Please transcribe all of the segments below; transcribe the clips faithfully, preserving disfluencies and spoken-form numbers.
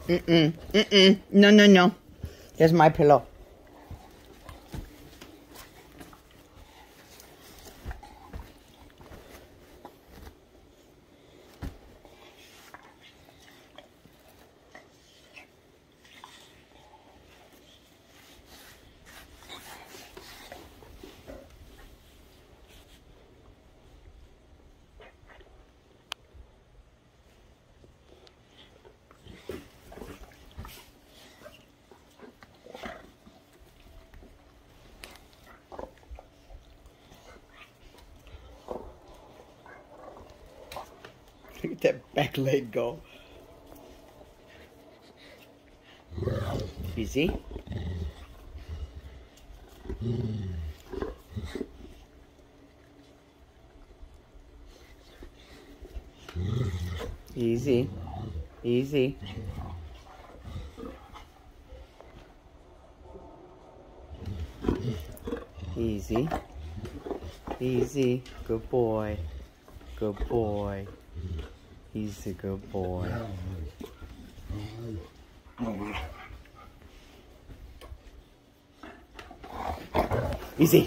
Mm-mm. Mm-mm. No, no, no. Here's my pillow. Look at that back leg go. Easy. Easy. Easy. Easy. Easy. Good boy. Good boy. He's a good boy. Easy.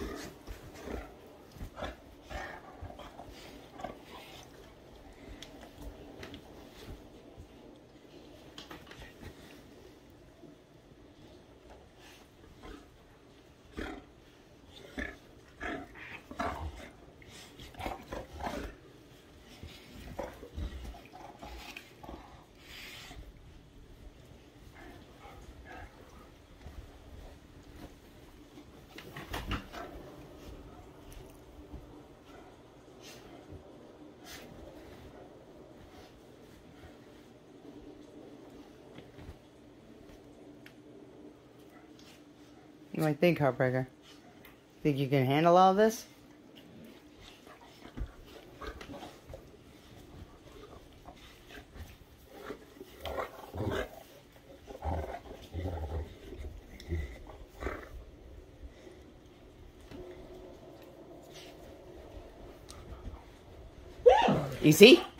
What do I think, Heartbreaker? Think you can handle all this? You see?